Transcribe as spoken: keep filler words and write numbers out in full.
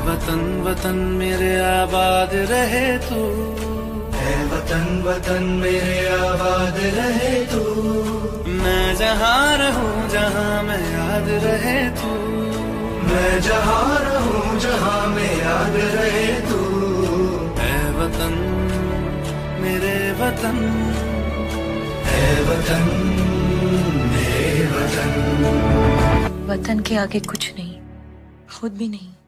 वतन वतन मेरे आबाद रहे तू, है वतन वतन मेरे आबाद रहे तू। मैं जहाँ रहूं जहाँ मैं याद रहे तू, मैं जहाँ रहूं जहाँ मैं याद रहे तू। है वतन मेरे वतन, है वतन मेरे वतन। वतन के आगे कुछ नहीं, खुद भी नहीं।